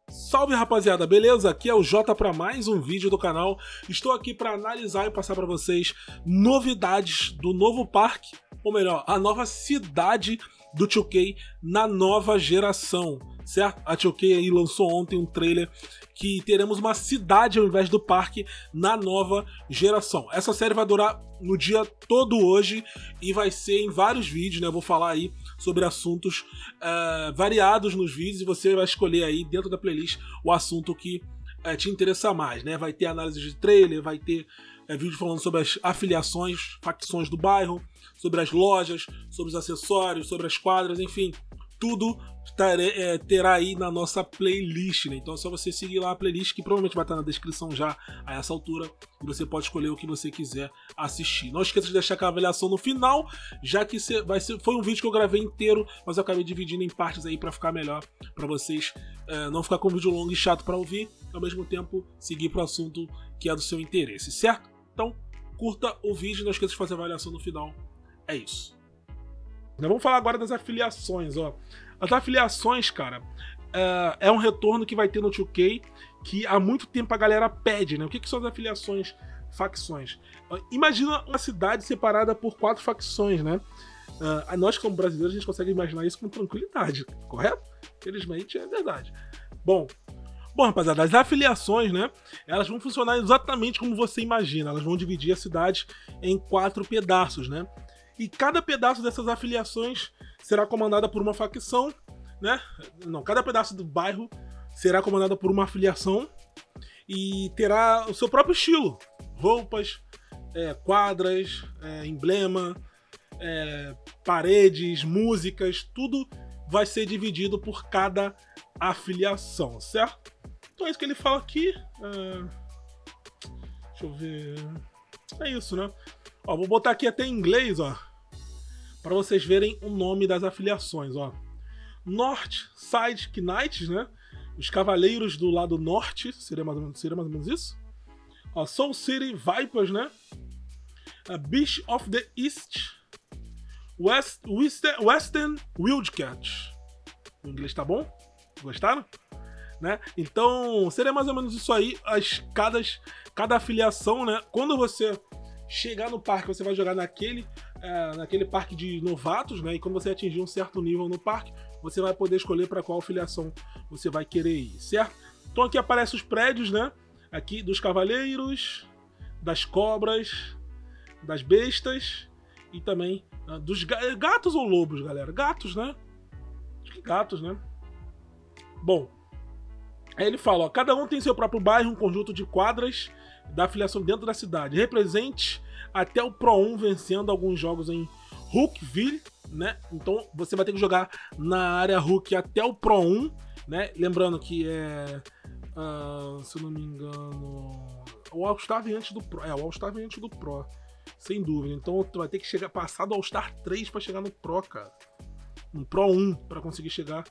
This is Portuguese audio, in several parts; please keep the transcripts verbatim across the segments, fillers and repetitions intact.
Salve rapaziada, beleza? Aqui é o Jota para mais um vídeo do canal. Estou aqui para analisar e passar para vocês novidades do novo parque, ou melhor, a nova cidade do two K na nova geração, certo? A two K aí lançou ontem um trailer que teremos uma cidade ao invés do parque na nova geração. Essa série vai durar no dia todo hoje e vai ser em vários vídeos, né? Eu vou falar aí sobre assuntos uh, variados nos vídeos e você vai escolher aí dentro da playlist o assunto que uh, te interessa mais, né? Vai ter análise de trailer, vai ter uh, vídeo falando sobre as afiliações, facções do bairro, sobre as lojas, sobre os acessórios, sobre as quadras, enfim, tudo terá aí na nossa playlist, né? Então é só você seguir lá a playlist, que provavelmente vai estar na descrição já a essa altura, e você pode escolher o que você quiser assistir. Não esqueça de deixar aquela avaliação no final, já que vai ser, foi um vídeo que eu gravei inteiro, mas eu acabei dividindo em partes aí para ficar melhor, para vocês é, não ficar com um vídeo longo e chato para ouvir, e ao mesmo tempo seguir para o assunto que é do seu interesse, certo? Então curta o vídeo, não esqueça de fazer a avaliação no final. É isso. Vamos falar agora das afiliações, ó. As afiliações, cara, é, é um retorno que vai ter no two K que há muito tempo a galera pede, né? O que, que são as afiliações, facções? Imagina uma cidade separada por quatro facções, né? Uh, nós, como brasileiros, a gente consegue imaginar isso com tranquilidade, correto? Felizmente é verdade. Bom, bom, rapaziada, as afiliações, né? Elas vão funcionar exatamente como você imagina. Elas vão dividir a cidade em quatro pedaços, né? E cada pedaço dessas afiliações será comandada por uma facção, né? Não, cada pedaço do bairro será comandada por uma afiliação e terá o seu próprio estilo. Roupas, é, quadras, é, emblema, é, paredes, músicas, tudo vai ser dividido por cada afiliação, certo? Então é isso que ele fala aqui. É... Deixa eu ver... É isso, né? Ó, vou botar aqui até em inglês, ó, para vocês verem o nome das afiliações, ó. North Side Knights, né? Os Cavaleiros do lado norte, seria mais ou menos, seria mais ou menos isso. Ó, Soul City Vipers, né? A Beast of the East, West, Western, Western Wildcat. O inglês tá bom? Gostaram? Né? Então, seria mais ou menos isso aí, as, cada, cada afiliação, né? Quando você chegar no parque, você vai jogar naquele, é, naquele parque de novatos, né? E quando você atingir um certo nível no parque, você vai poder escolher para qual afiliação você vai querer ir, certo? Então aqui aparecem os prédios, né? Aqui dos cavaleiros, das cobras, das bestas e também uh, dos ga gatos ou lobos, galera? Gatos, né? Acho que gatos, né? Bom, aí ele fala, ó, cada um tem seu próprio bairro, um conjunto de quadras da afiliação dentro da cidade. Represente até o Pro um vencendo alguns jogos em Hookville, né? Então você vai ter que jogar na área Hook até o Pro um, né? Lembrando que é, uh, se eu não me engano, o All-Star vem antes do Pro. É, o All-Star vem antes do Pro, sem dúvida. Então tu vai ter que chegar passar do All-Star três para chegar no Pro, cara. No Pro um para conseguir chegar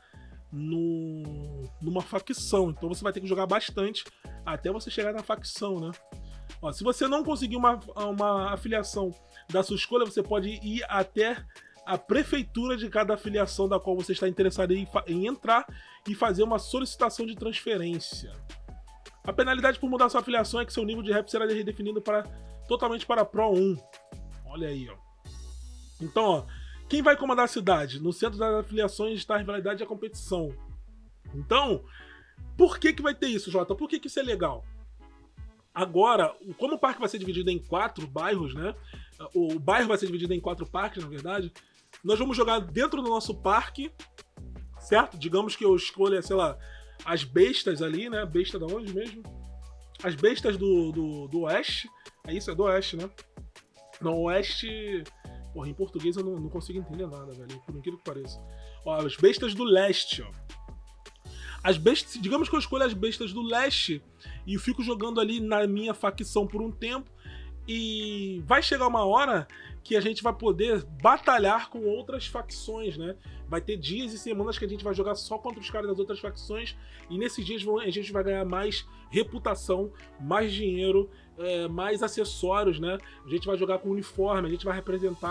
no, numa facção. Então você vai ter que jogar bastante até você chegar na facção, né? Ó, se você não conseguir uma, uma afiliação da sua escolha, você pode ir até a prefeitura de cada afiliação da qual você está interessado em, em entrar e fazer uma solicitação de transferência. A penalidade por mudar sua afiliação é que seu nível de rap será redefinido para, totalmente para Pro um. Olha aí, ó. Então, ó, quem vai comandar a cidade? No centro das afiliações está a rivalidade e a competição. Então, por que que vai ter isso, Jota? Por que que isso é legal? Agora, como o parque vai ser dividido em quatro bairros, né? O bairro vai ser dividido em quatro parques, na verdade. Nós vamos jogar dentro do nosso parque, certo? Digamos que eu escolha, sei lá, as bestas ali, né? Besta da onde mesmo? As bestas do, do, do oeste. É isso, é do oeste, né? No oeste... Porra, em português eu não, não consigo entender nada, velho. Por incrível que pareça. Ó, as bestas do leste, ó. As bestas, digamos que eu escolho as bestas do leste e eu fico jogando ali na minha facção por um tempo e vai chegar uma hora que a gente vai poder batalhar com outras facções, né? Vai ter dias e semanas que a gente vai jogar só contra os caras das outras facções e nesses dias a gente vai ganhar mais reputação, mais dinheiro, é, mais acessórios, né? A gente vai jogar com uniforme, a gente vai representar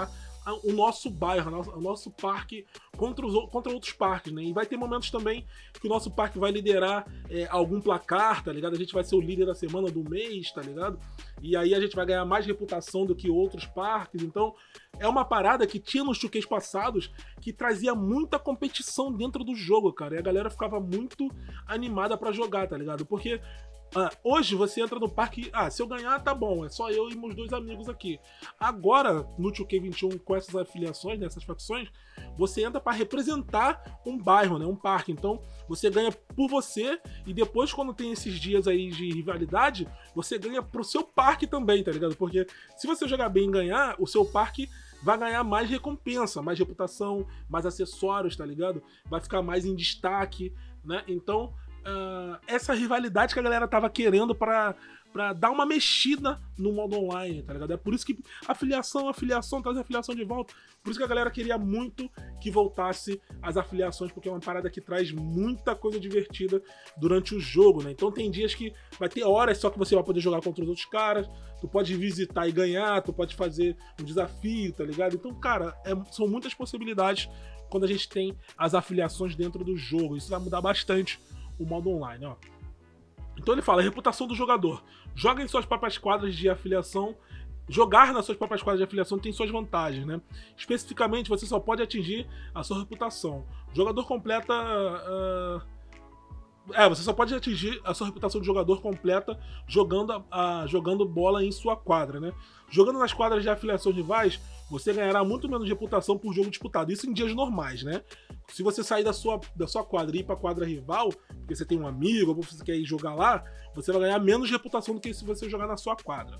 o nosso bairro, o nosso, o nosso parque contra, os, contra outros parques, né? E vai ter momentos também que o nosso parque vai liderar é, algum placar, tá ligado? A gente vai ser o líder da semana, do mês, tá ligado? E aí a gente vai ganhar mais reputação do que outros parques. Então é uma parada que tinha nos two Ks passados que trazia muita competição dentro do jogo, cara. E a galera ficava muito animada pra jogar, tá ligado? Porque ah, hoje você entra no parque, ah, se eu ganhar tá bom, é só eu e meus dois amigos aqui. Agora, no two K vinte e um, com essas afiliações, nessas facções, você entra para representar um bairro, né, um parque. Então, você ganha por você e depois, quando tem esses dias aí de rivalidade, você ganha pro seu parque também, tá ligado? Porque se você jogar bem e ganhar, o seu parque vai ganhar mais recompensa, mais reputação, mais acessórios, tá ligado? Vai ficar mais em destaque, né? Então, Uh, essa rivalidade que a galera tava querendo pra, pra dar uma mexida no modo online, tá ligado? É por isso que afiliação, afiliação, trazer afiliação de volta. Por isso que a galera queria muito que voltasse as afiliações, porque é uma parada que traz muita coisa divertida durante o jogo, né? Então tem dias que vai ter horas só que você vai poder jogar contra os outros caras, tu pode visitar e ganhar, tu pode fazer um desafio, tá ligado? Então, cara, é, são muitas possibilidades quando a gente tem as afiliações dentro do jogo. Isso vai mudar bastante o modo online, ó. Então ele fala, reputação do jogador. Joga em suas próprias quadras de afiliação. Jogar nas suas próprias quadras de afiliação tem suas vantagens, né? Especificamente, você só pode atingir a sua reputação. O jogador completa... Uh... É, você só pode atingir a sua reputação de jogador completa jogando, a, a, jogando bola em sua quadra, né? Jogando nas quadras de afiliação rivais, você ganhará muito menos reputação por jogo disputado. Isso em dias normais, né? Se você sair da sua, da sua quadra e ir pra quadra rival, porque você tem um amigo ou você quer ir jogar lá, você vai ganhar menos reputação do que se você jogar na sua quadra.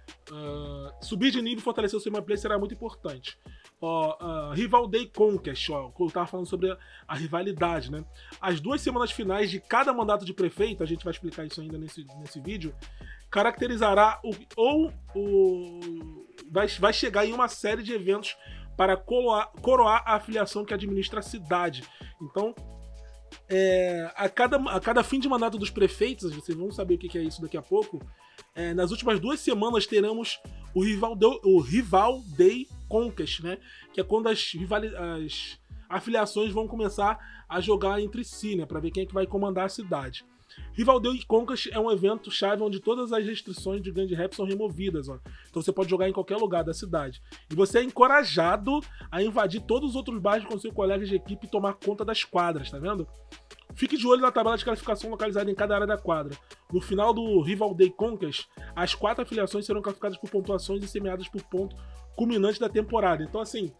Uh, subir de nível e fortalecer o seu gameplay será muito importante. Ó, uh, Rival Day Conquest, ó, eu tava falando sobre a, a rivalidade, né? As duas semanas finais de cada mandato de prefeito, a gente vai explicar isso ainda nesse, nesse vídeo, caracterizará o, ou o, vai, vai chegar em uma série de eventos para coroar, coroar a afiliação que administra a cidade. Então, é, a, cada, a cada fim de mandato dos prefeitos, vocês vão saber o que é isso daqui a pouco, é, nas últimas duas semanas teremos o Rival, do, o Rival Day Conquest, né? Que é quando as, as afiliações vão começar a jogar entre si, né? Para ver quem é que vai comandar a cidade. Rival Day Conquest é um evento chave onde todas as restrições de grande rap são removidas, ó. Então você pode jogar em qualquer lugar da cidade. E você é encorajado a invadir todos os outros bairros com seus colegas de equipe e tomar conta das quadras, tá vendo? Fique de olho na tabela de classificação localizada em cada área da quadra. No final do Rival Day Conquest, as quatro afiliações serão classificadas por pontuações e semeadas por ponto culminante da temporada. Então, assim,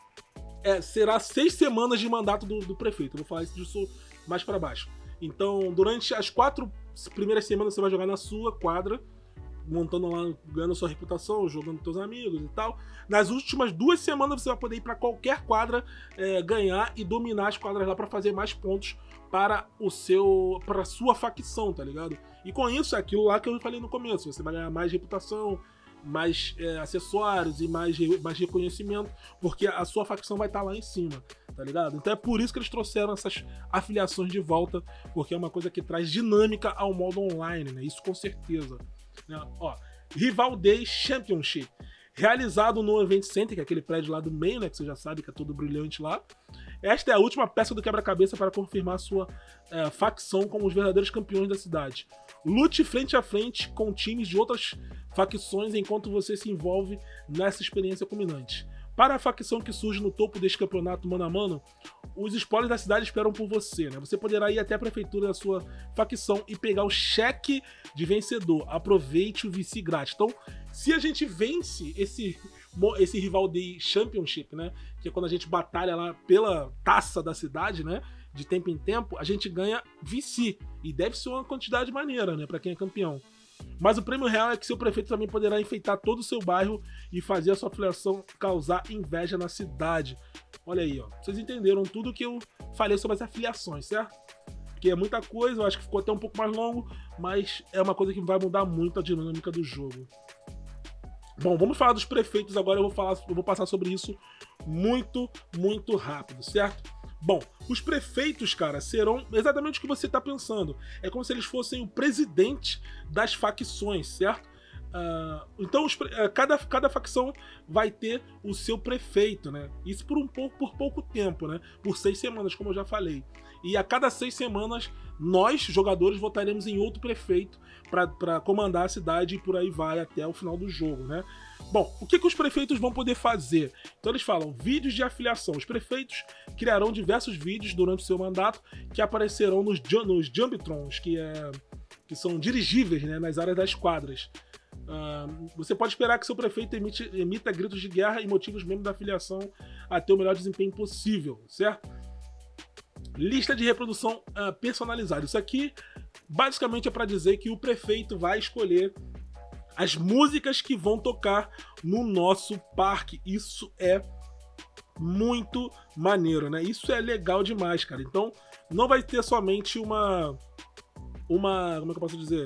é, será seis semanas de mandato do, do prefeito. Eu vou falar isso disso mais para baixo. Então, durante as quatro primeiras semanas, você vai jogar na sua quadra, montando lá, ganhando sua reputação, jogando com seus amigos e tal. Nas últimas duas semanas, você vai poder ir para qualquer quadra, é, ganhar e dominar as quadras lá para fazer mais pontos para o seu, para a sua facção, tá ligado? E com isso, é aquilo lá que eu falei no começo, você vai ganhar mais reputação, mais é, acessórios e mais, mais reconhecimento, porque a sua facção vai estar lá em cima, tá ligado? Então é por isso que eles trouxeram essas afiliações de volta, porque é uma coisa que traz dinâmica ao modo online, né? Isso com certeza. Né? Ó, Rival Day Championship, realizado no Event Center, que é aquele prédio lá do meio, né? Que você já sabe que é todo brilhante lá. Esta é a última peça do quebra-cabeça para confirmar sua é, facção como os verdadeiros campeões da cidade. Lute frente a frente com times de outras facções enquanto você se envolve nessa experiência culminante. Para a facção que surge no topo deste campeonato mano a mano, os spoilers da cidade esperam por você, né? Você poderá ir até a prefeitura da sua facção e pegar o cheque de vencedor. Aproveite o V C grátis. Então, se a gente vence esse, esse Rival Day Championship, né? Que é quando a gente batalha lá pela taça da cidade, né? De tempo em tempo, a gente ganha V C. E deve ser uma quantidade maneira, né? Pra quem é campeão. Mas o prêmio real é que seu prefeito também poderá enfeitar todo o seu bairro e fazer a sua afiliação causar inveja na cidade. Olha aí, ó. Vocês entenderam tudo que eu falei sobre as afiliações, certo? Porque é muita coisa, eu acho que ficou até um pouco mais longo, mas é uma coisa que vai mudar muito a dinâmica do jogo. Bom, vamos falar dos prefeitos agora, eu vou, falar, eu vou passar sobre isso muito, muito rápido, certo? Bom, os prefeitos, cara, serão exatamente o que você está pensando. É como se eles fossem o presidente das facções, certo? Uh, então, os, uh, cada, cada facção vai ter o seu prefeito, né? Isso por um pouco, por pouco tempo, né? Por seis semanas, como eu já falei. E a cada seis semanas, nós, jogadores, votaremos em outro prefeito para comandar a cidade e por aí vai até o final do jogo, né? Bom, o que, que os prefeitos vão poder fazer? Então eles falam, vídeos de afiliação. Os prefeitos criarão diversos vídeos durante o seu mandato que aparecerão nos, nos Jumbtrons, que, é, que são dirigíveis, né, nas áreas das quadras. Uh, você pode esperar que seu prefeito emite, emita gritos de guerra e motive os membros da afiliação a ter o melhor desempenho possível, certo? Lista de reprodução uh, personalizada. Isso aqui basicamente é para dizer que o prefeito vai escolher as músicas que vão tocar no nosso parque. Isso é muito maneiro, né? Isso é legal demais, cara. Então não vai ter somente uma... uma como é que eu posso dizer?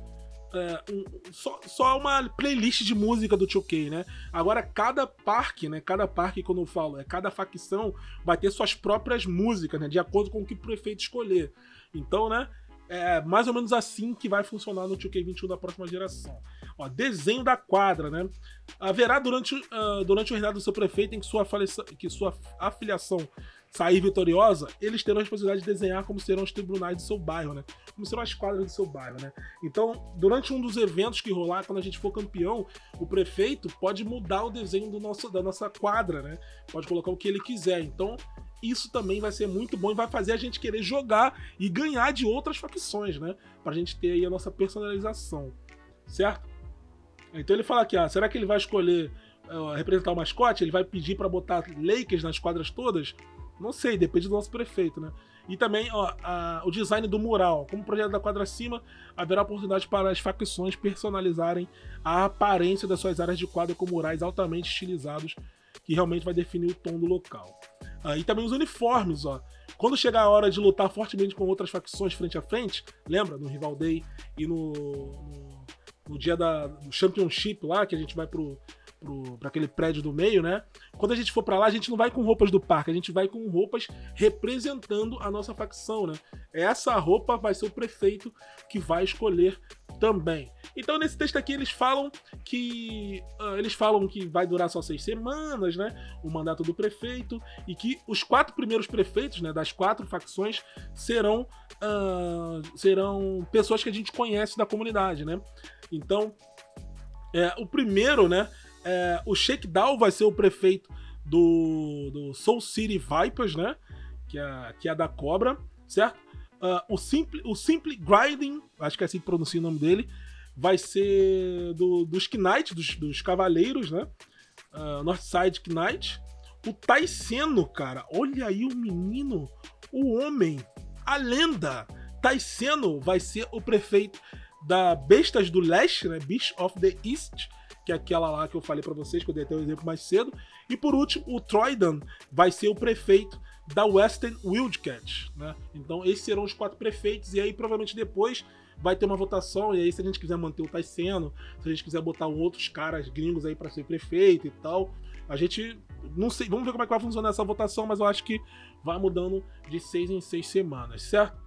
É, um, só, só uma playlist de música do two K, né? Agora cada parque, né? Cada parque, quando eu falo, é cada facção vai ter suas próprias músicas, né? De acordo com o que o prefeito escolher. Então, né? É mais ou menos assim que vai funcionar no two K vinte e um da próxima geração. Ó, desenho da quadra, né? Haverá durante, uh, durante o reinado do seu prefeito em que sua, que sua afiliação sair vitoriosa, eles terão a responsabilidade de desenhar como serão os tribunais do seu bairro, né? Como serão as quadras do seu bairro, né? Então, durante um dos eventos que rolar, quando a gente for campeão, o prefeito pode mudar o desenho do nosso, da nossa quadra, né? Pode colocar o que ele quiser. Então, isso também vai ser muito bom e vai fazer a gente querer jogar e ganhar de outras facções, né? Pra gente ter aí a nossa personalização, certo? Então ele fala aqui, ah, será que ele vai escolher uh, representar o mascote? Ele vai pedir pra botar Lakers nas quadras todas? Não sei, depende do nosso prefeito, né? E também ó, a, o design do mural. Como projeto da quadra acima, haverá oportunidade para as facções personalizarem a aparência das suas áreas de quadra com murais altamente estilizados, que realmente vai definir o tom do local. Ah, e também os uniformes, ó. Quando chegar a hora de lutar fortemente com outras facções frente a frente, lembra? No Rival Day e no, no, no dia da, do Championship lá, que a gente vai pro... para aquele prédio do meio, né? Quando a gente for para lá, a gente não vai com roupas do parque, a gente vai com roupas representando a nossa facção, né? Essa roupa vai ser o prefeito que vai escolher também. Então nesse texto aqui eles falam que uh, eles falam que vai durar só seis semanas, né? O mandato do prefeito, e que os quatro primeiros prefeitos, né? Das quatro facções serão uh, serão pessoas que a gente conhece da comunidade, né? Então é, o primeiro, né? É, o Shakedown vai ser o prefeito do, do Soul City Vipers, né? Que é, que é da Cobra, certo? Uh, o, Simple, o Simple Grinding, acho que é assim que pronuncia o nome dele, vai ser do, dos Knight, dos, dos Cavaleiros, né? Uh, Northside Knight. O Taiseno, cara, olha aí o menino, o homem, a lenda. Taiseno vai ser o prefeito da Bestas do Leste, né? Beast of the East, que é aquela lá que eu falei pra vocês, que eu dei até o exemplo mais cedo. E por último, o Troidan vai ser o prefeito da Western Wildcat, né? Então esses serão os quatro prefeitos, e aí provavelmente depois vai ter uma votação, e aí se a gente quiser manter o Taiseno, se a gente quiser botar outros caras gringos aí pra ser prefeito e tal, a gente, não sei, vamos ver como é que vai funcionar essa votação, mas eu acho que vai mudando de seis em seis semanas, certo?